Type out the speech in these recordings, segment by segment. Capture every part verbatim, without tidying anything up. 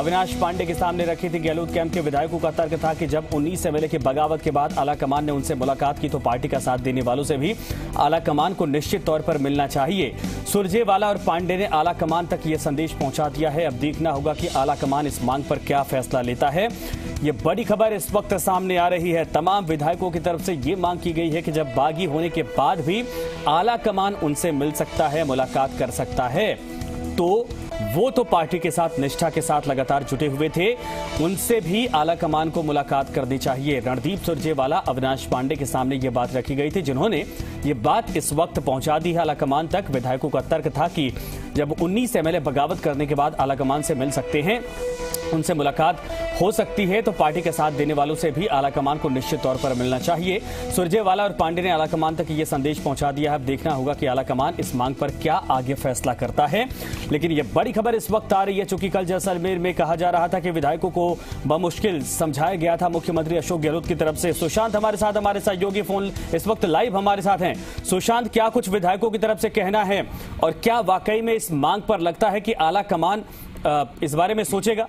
अविनाश पांडे के सामने रखी थी। गहलोत कैंप के विधायकों का तर्क था कि जब उन्नीस एमएलए की बगावत के बाद आलाकमान ने उनसे मुलाकात की तो पार्टी का साथ देने वालों से भी आलाकमान को निश्चित तौर पर मिलना चाहिए। सुरजेवाला और पांडे ने आलाकमान तक ये संदेश पहुंचा दिया है। अब देखना होगा कि आलाकमान इस मांग पर क्या फैसला लेता है। ये बड़ी खबर इस वक्त सामने आ रही है। तमाम विधायकों की तरफ से ये मांग की गई है कि जब बागी होने के बाद भी आलाकमान उनसे मिल सकता है, मुलाकात कर सकता है, तो वो तो पार्टी के साथ निष्ठा के साथ लगातार जुटे हुए थे, उनसे भी आलाकमान को मुलाकात करनी चाहिए। रणदीप सुरजेवाला, अविनाश पांडे के सामने ये बात रखी गई थी, जिन्होंने ये बात इस वक्त पहुंचा दी है आलाकमान तक। विधायकों का तर्क था कि जब उन्नीस एमएलए बगावत करने के बाद आलाकमान से मिल सकते हैं, उनसे मुलाकात हो सकती है, तो पार्टी के साथ देने वालों से भी आलाकमान को निश्चित तौर पर मिलना चाहिए। सुरजेवाला और पांडे ने आलाकमान तक ये संदेश पहुंचा दिया है। अब देखना होगा कि आलाकमान इस मांग पर क्या आगे फैसला करता है। लेकिन यह बड़ी खबर इस वक्त आ रही है, चूंकि कल जैसलमेर में कहा जा रहा था कि विधायकों को बमुश्किल समझाया गया था मुख्यमंत्री अशोक गहलोत की तरफ से। सुशांत हमारे साथ, हमारे सहयोगी फोन इस वक्त लाइव हमारे साथ हैं। सुशांत, क्या कुछ विधायकों की तरफ से कहना है और क्या वाकई में इस मांग पर लगता है कि आलाकमान इस बारे में सोचेगा?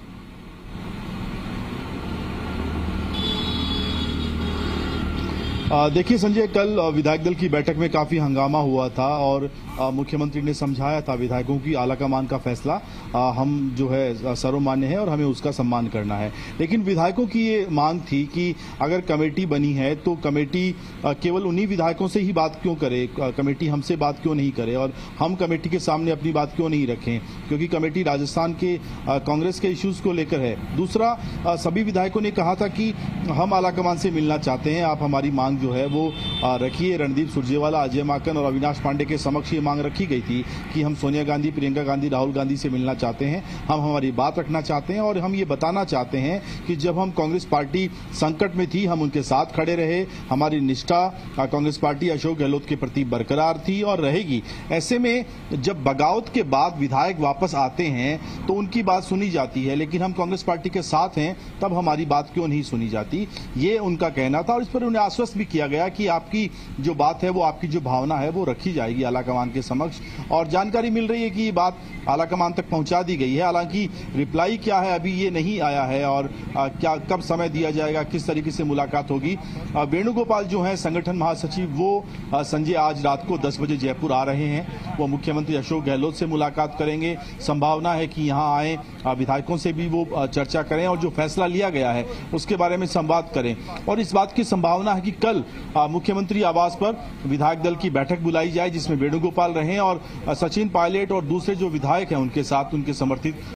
देखिए संजय, कल विधायक दल की बैठक में काफी हंगामा हुआ था और मुख्यमंत्री ने समझाया था विधायकों की आलाकमान का फैसला हम जो है सर्वमान्य है और हमें उसका सम्मान करना है। लेकिन विधायकों की ये मांग थी कि अगर कमेटी बनी है तो कमेटी केवल उन्हीं विधायकों से ही बात क्यों करे, कमेटी हमसे बात क्यों नहीं करे और हम कमेटी के सामने अपनी बात क्यों नहीं रखें, क्योंकि कमेटी राजस्थान के कांग्रेस के इश्यूज को लेकर है। दूसरा, सभी विधायकों ने कहा था कि हम आलाकमान से मिलना चाहते हैं, आप हमारी मांग जो है वो रखिए। रणदीप सुरजेवाला, अजय माकन और अविनाश पांडे के समक्ष ये मांग रखी गई थी कि हम सोनिया गांधी, प्रियंका गांधी, राहुल गांधी से मिलना चाहते हैं, हम हमारी बात रखना चाहते हैं और हम ये बताना चाहते हैं कि जब हम कांग्रेस पार्टी संकट में थी हम उनके साथ खड़े रहे, हमारी निष्ठा कांग्रेस पार्टी अशोक गहलोत के प्रति बरकरार थी और रहेगी। ऐसे में जब बगावत के बाद विधायक वापस आते हैं तो उनकी बात सुनी जाती है, लेकिन हम कांग्रेस पार्टी के साथ हैं तब हमारी बात क्यों नहीं सुनी जाती, ये उनका कहना था। और इस पर उन्हें आश्वस्त भी किया गया कि आपकी जो बात है वो, आपकी जो भावना है वो रखी जाएगी आलाकमान के समक्ष। और जानकारी मिल रही है कि ये बात आलाकमान तक पहुंचा दी गई है। हालांकि रिप्लाई क्या है अभी ये नहीं आया है और आ, क्या कब समय दिया जाएगा, किस तरीके से मुलाकात होगी। वेणुगोपाल जो है संगठन महासचिव, वो आ, संजय आज रात को दस बजे जयपुर आ रहे हैं। वो मुख्यमंत्री अशोक गहलोत से मुलाकात करेंगे। संभावना है कि यहाँ आए, विधायकों से भी वो चर्चा करें और जो फैसला लिया गया है उसके बारे में संवाद करें। और इस बात की संभावना है कि कल मुख्यमंत्री आवास पर विधायक दल की बैठक बुलाई जाए जिसमें वेणुगोपाल रहे और सचिन पायलट और दूसरे जो विधायक हैं उनके साथ, उनके समर्थित